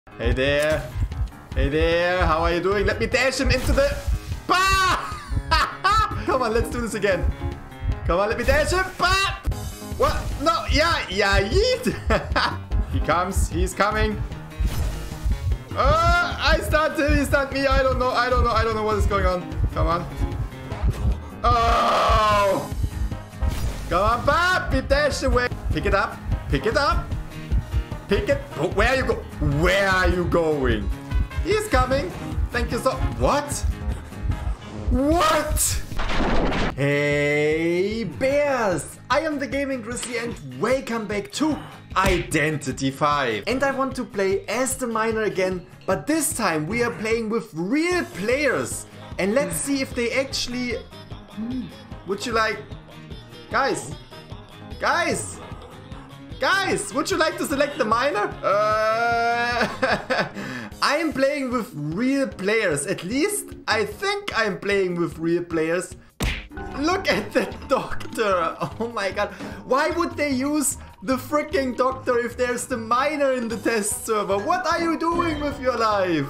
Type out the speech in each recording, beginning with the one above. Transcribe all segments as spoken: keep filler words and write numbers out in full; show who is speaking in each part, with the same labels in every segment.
Speaker 1: Hey there. Hey there. How are you doing? Let me dash him into the... Bah! Come on, let's do this again. Come on, let me dash him. Bah! What? No. Yeah. Yeah. Yeet. He comes. He's coming. Uh, I stunned him. He stunned me. I don't know. I don't know. I don't know what is going on. Come on. Oh! Come on, Bob! Be dashed away. Pick it up. Pick it up. Pick it. Oh, where are you go? Where are you going? He's coming. Thank you so. What? What? Hey, bears! I am the Gaming-Grizzly and welcome back to Identity five. And I want to play as the miner again, but this time we are playing with real players. And let's see if they actually... Would you like... Guys! Guys! Guys! Would you like to select the miner? Uh... I am playing with real players. At least I think I'm playing with real players. Look at the doctor. Oh my god. Why would they use the freaking doctor if there's the miner in the test server? What are you doing with your life?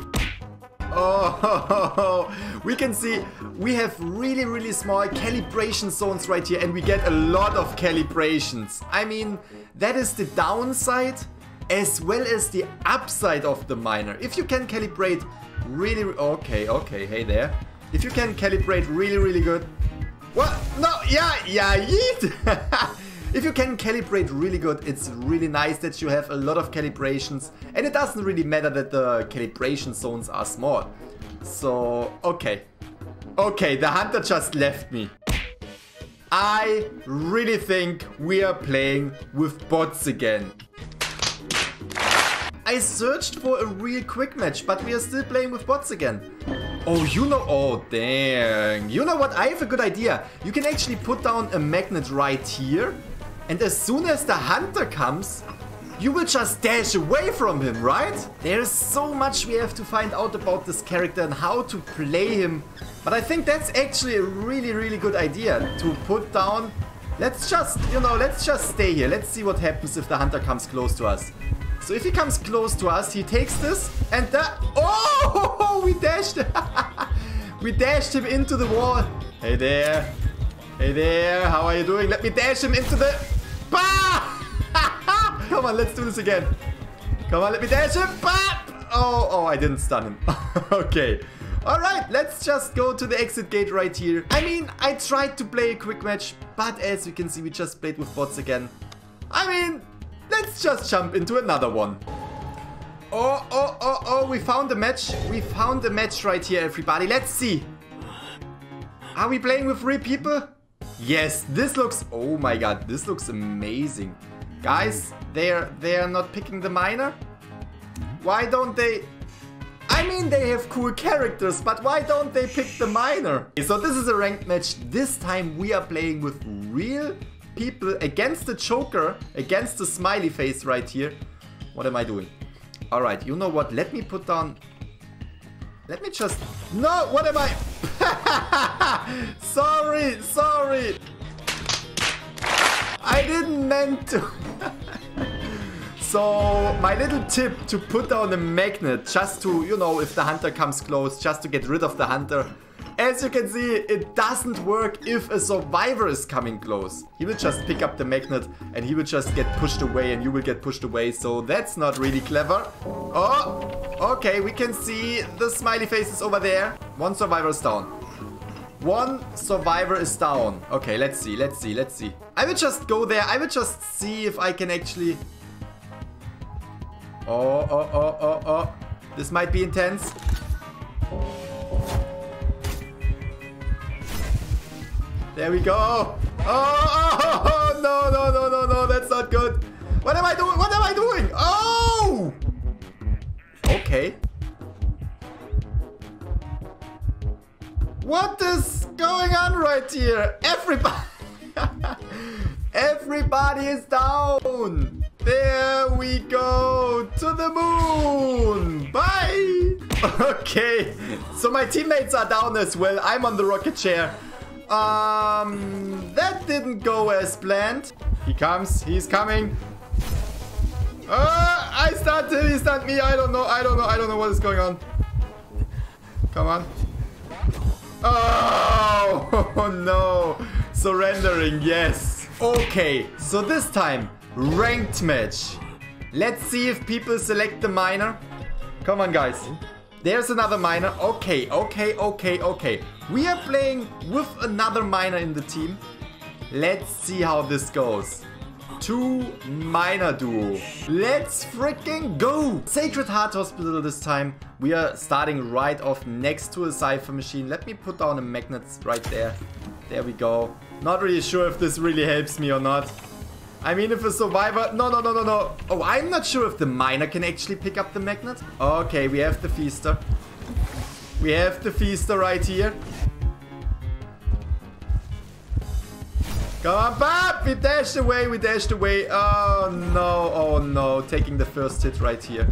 Speaker 1: Oh, we can see we have really, really small calibration zones right here, and we get a lot of calibrations. I mean, that is the downside as well as the upside of the miner. If you can calibrate really... Okay, okay, hey there. If you can calibrate really, really good... What? No, yeah, yeah, yeet! If you can calibrate really good, it's really nice that you have a lot of calibrations. And it doesn't really matter that the calibration zones are small. So, okay. Okay, the hunter just left me. I really think we are playing with bots again. I searched for a real quick match, but we are still playing with bots again. Oh, you know... Oh, dang. You know what? I have a good idea. You can actually put down a magnet right here. And as soon as the hunter comes, you will just dash away from him, right? There's so much we have to find out about this character and how to play him. But I think that's actually a really, really good idea to put down. Let's just, you know, let's just stay here. Let's see what happens if the hunter comes close to us. So if he comes close to us, he takes this and that... Oh, we dashed We dashed him into the wall. Hey there. Hey there. How are you doing? Let me dash him into the... Bah! Come on, let's do this again. Come on, let me dash him. Bah! Oh, oh, I didn't stun him. Okay. Alright, let's just go to the exit gate right here. I mean, I tried to play a quick match, but as you can see, we just played with bots again. I mean... Let's just jump into another one. Oh, oh, oh, oh, we found a match. We found a match right here, everybody. Let's see. Are we playing with real people? Yes, this looks... Oh my god, this looks amazing. Guys, they're, they're not picking the miner? Why don't they... I mean, they have cool characters, but why don't they pick the miner? Okay, so this is a ranked match. This time we are playing with real people against the Joker, against the smiley face right here. What am I doing? Alright, you know what? Let me put down... Let me just... No, what am I... Sorry, sorry. I didn't meant to. So, my little tip to put down a magnet, just to, you know, if the hunter comes close, just to get rid of the hunter. As you can see, it doesn't work if a survivor is coming close. He will just pick up the magnet and he will just get pushed away and you will get pushed away. So that's not really clever. Oh, okay, we can see the smiley faces over there. One survivor is down. One survivor is down. Okay, let's see, let's see, let's see. I will just go there. I will just see if I can actually... Oh, oh, oh, oh, oh. This might be intense. There we go. Oh, oh, oh, oh, no, no, no, no, no, that's not good. What am I doing? What am I doing? Oh! Okay. What is going on right here? Everybody... Everybody is down. There we go. To the moon. Bye. Okay. So my teammates are down as well. I'm on the rocket chair. Um, that didn't go as planned. He comes. He's coming. Uh, I stunned him, he stunned me. I don't know, I don't know, I don't know what is going on. Come on. Oh, no. Surrendering, yes. Okay, so this time, ranked match. Let's see if people select the miner. Come on, guys. There's another miner. Okay, okay, okay, okay. We are playing with another miner in the team. Let's see how this goes. Two miner duo. Let's freaking go. Sacred Heart Hospital this time. We are starting right off next to a cipher machine. Let me put down a magnet right there. There we go. Not really sure if this really helps me or not. I mean, if a survivor... No, no, no, no, no. Oh, I'm not sure if the miner can actually pick up the magnet. Okay, we have the feaster. We have the feaster right here. Come on, Bob! We dashed away, we dashed away. Oh, no, oh, no. Taking the first hit right here.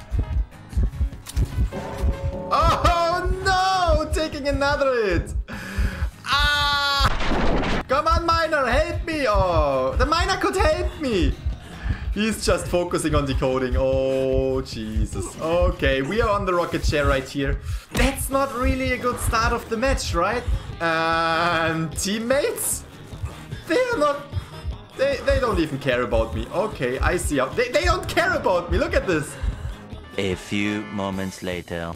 Speaker 1: Oh, no! Taking another hit. Ah! Come on, miner, help me! Oh, the miner could help me! He's just focusing on decoding. Oh, Jesus. Okay, we are on the rocket chair right here. That's not really a good start of the match, right? And teammates? They're not... They, they don't even care about me. Okay, I see. How, they, they don't care about me. Look at this.
Speaker 2: A few moments later.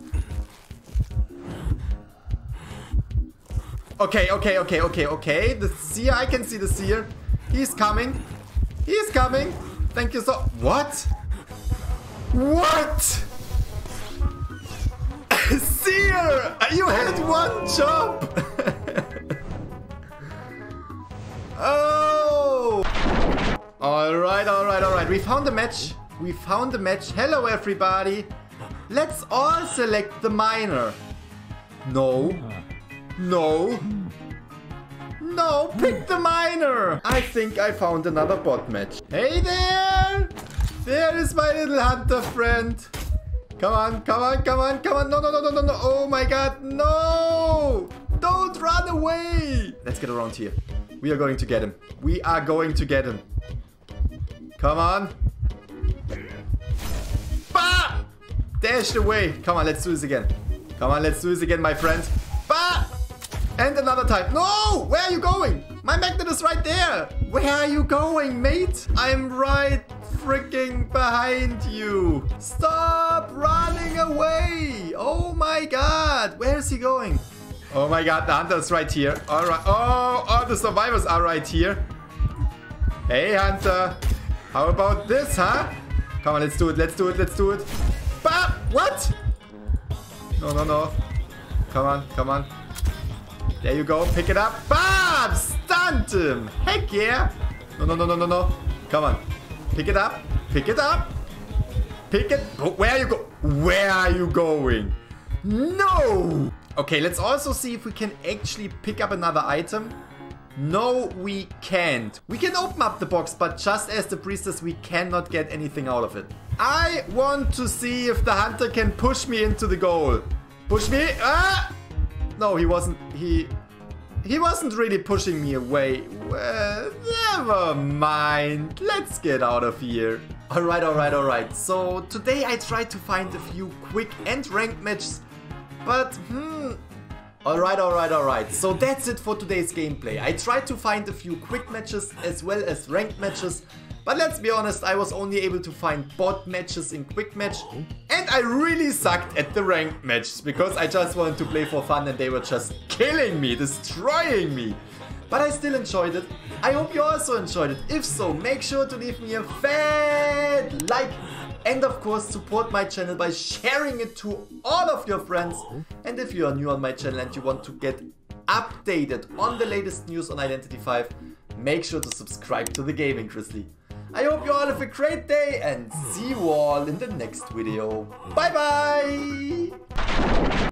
Speaker 1: Okay, okay, okay, okay, okay. The seer, I can see the seer. He's coming. He's coming. Thank you so... What? What? Seer! You had one job! Oh! Alright, alright, alright. We found a match. We found a match. Hello, everybody. Let's all select the miner. No. No. No, pick the miner. I think I found another bot match. Hey there. There is my little hunter friend. Come on, come on, come on, come on. No, no, no, no, no, no. Oh my god, no. Don't run away. Let's get around here. We are going to get him. We are going to get him. Come on. Bah! Dashed away. Come on, let's do this again. Come on, let's do this again, my friend. Bah! And another time. No! Where are you going? My magnet is right there. Where are you going, mate? I'm right freaking behind you. Stop running away. Oh my god. Where is he going? Oh my god, the hunter's right here. Alright. Oh, oh, the survivors are right here. Hey, hunter. How about this, huh? Come on, let's do it. Let's do it. Let's do it. Bah! What? No, no, no. Come on, come on. There you go. Pick it up. Bam! Stunned him. Heck yeah. No, no, no, no, no, no. Come on. Pick it up. Pick it up. Pick it. Where are you go? Where are you going? No. Okay, let's also see if we can actually pick up another item. No, we can't. We can open up the box, but just as the priestess, we cannot get anything out of it. I want to see if the hunter can push me into the goal. Push me. Ah! No, he wasn't. He he wasn't really pushing me away. Well, never mind. Let's get out of here. Alright, alright, alright. So today I tried to find a few quick and ranked matches. But, hmm. Alright, alright, alright. So that's it for today's gameplay. I tried to find a few quick matches as well as ranked matches. But let's be honest, I was only able to find bot matches in quick match. And I really sucked at the ranked matches because I just wanted to play for fun and they were just killing me, destroying me. But I still enjoyed it. I hope you also enjoyed it. If so, make sure to leave me a fat like. And of course, support my channel by sharing it to all of your friends. And if you are new on my channel and you want to get updated on the latest news on Identity five, make sure to subscribe to the Gaming-Grizzly. I hope you all have a great day and see you all in the next video. Bye bye!